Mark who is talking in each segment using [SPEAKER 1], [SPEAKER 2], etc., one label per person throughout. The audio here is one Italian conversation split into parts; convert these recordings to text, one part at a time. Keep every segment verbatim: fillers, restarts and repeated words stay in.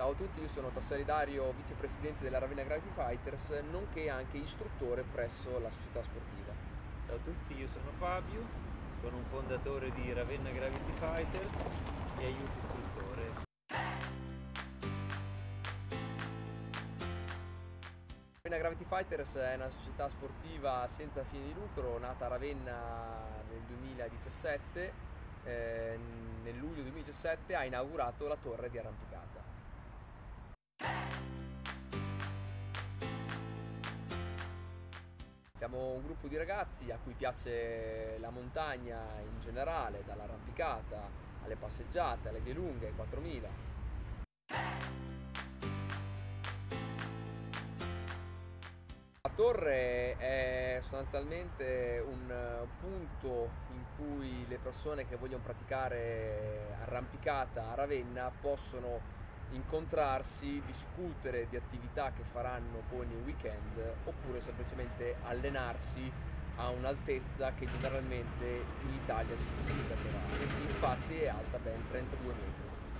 [SPEAKER 1] Ciao a tutti, io sono Tassari Dario, vicepresidente della Ravenna Gravity Fighters, nonché anche istruttore presso la società sportiva.
[SPEAKER 2] Ciao a tutti, io sono Fabio, sono un fondatore di Ravenna Gravity Fighters e aiuto istruttore.
[SPEAKER 1] Ravenna Gravity Fighters è una società sportiva senza fine di lucro, nata a Ravenna nel duemiladiciassette. Eh, nel luglio duemiladiciassette ha inaugurato la torre di arrampicata. Siamo un gruppo di ragazzi a cui piace la montagna in generale, dall'arrampicata alle passeggiate, alle vie lunghe, ai quattromila. La torre è sostanzialmente un punto in cui le persone che vogliono praticare arrampicata a Ravenna possono incontrarsi, discutere di attività che faranno poi nei weekend oppure semplicemente allenarsi a un'altezza che generalmente in Italia si fatica a trovare. Infatti è alta ben trentadue metri.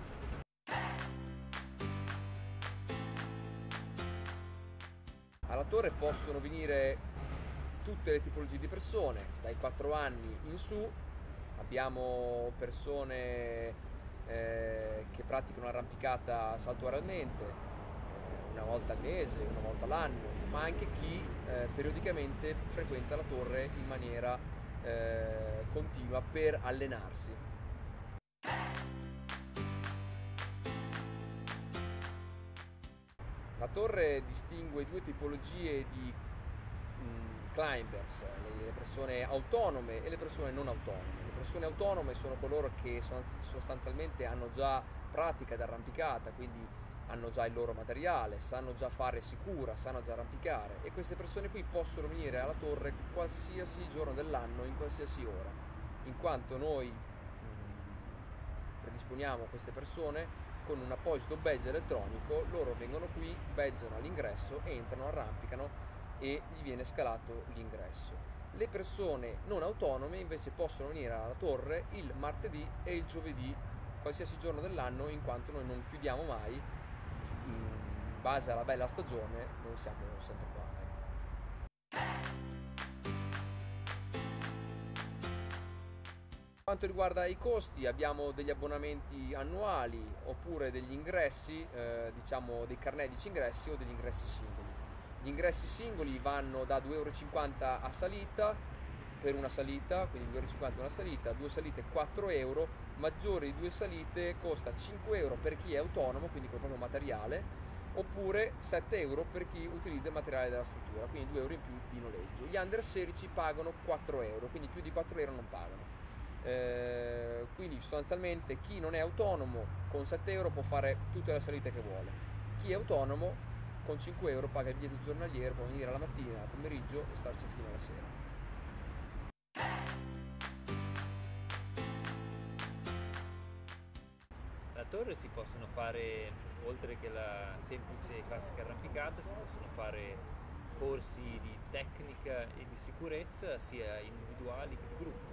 [SPEAKER 1] Alla torre possono venire tutte le tipologie di persone, dai quattro anni in su. Abbiamo persone eh, che praticano arrampicata saltuariamente, eh, una volta al mese, una volta all'anno, ma anche chi eh, periodicamente frequenta la torre in maniera eh, continua per allenarsi. La torre distingue due tipologie di mh, climbers, le persone autonome e le persone non autonome. Le persone autonome sono coloro che sostanzialmente hanno già pratica d'arrampicata, quindi hanno già il loro materiale, sanno già fare sicura, sanno già arrampicare, e queste persone qui possono venire alla torre qualsiasi giorno dell'anno, in qualsiasi ora, in quanto noi mh, predisponiamo queste persone con un apposito badge elettronico. Loro vengono qui, badgeano all'ingresso, entrano, arrampicano e gli viene scalato l'ingresso. Le persone non autonome invece possono venire alla torre il martedì e il giovedì, qualsiasi giorno dell'anno, in quanto noi non chiudiamo mai, in base alla bella stagione noi siamo sempre qua. Per quanto riguarda i costi, abbiamo degli abbonamenti annuali oppure degli ingressi, eh, diciamo dei carnetici ingressi o degli ingressi singoli. Gli ingressi singoli vanno da due euro e cinquanta a salita, per una salita, quindi due euro e cinquanta una salita, due salite quattro euro, maggiore di due salite costa cinque euro per chi è autonomo, quindi con il proprio materiale, oppure sette euro per chi utilizza il materiale della struttura, quindi due euro in più di noleggio. Gli under sedici pagano quattro euro, quindi più di quattro euro non pagano. Eh, quindi sostanzialmente chi non è autonomo con sette euro può fare tutte le salite che vuole. Chi è autonomo con cinque euro paga il biglietto giornaliero, può venire la mattina, al pomeriggio e starci fino alla sera.
[SPEAKER 2] La torre si possono fare, oltre che la semplice classica arrampicata, si possono fare corsi di tecnica e di sicurezza sia individuali che di gruppo.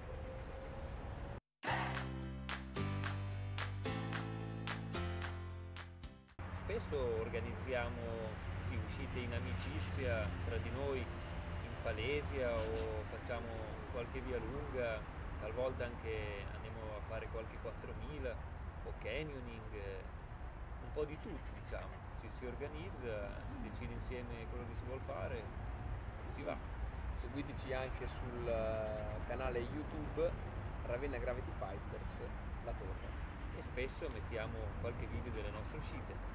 [SPEAKER 2] Spesso organizziamo sì, uscite in amicizia tra di noi in Falesia o facciamo qualche via lunga, talvolta anche andiamo a fare qualche quattromila o canyoning, un po' di tutto diciamo, ci si organizza, si decide insieme quello che si vuole fare e si va.
[SPEAKER 1] Seguiteci anche sul canale YouTube Ravenna Gravity Fighters, la torre.
[SPEAKER 2] E spesso mettiamo qualche video delle nostre uscite.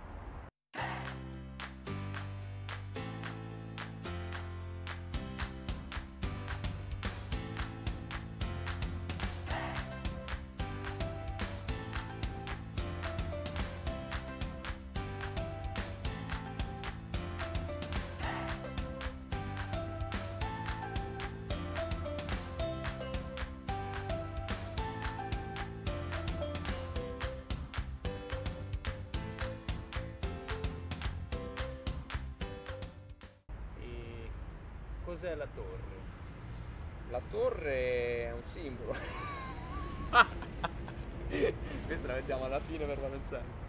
[SPEAKER 2] Cos'è la torre?
[SPEAKER 1] La torre è un simbolo. Questa la mettiamo alla fine per la lanciare.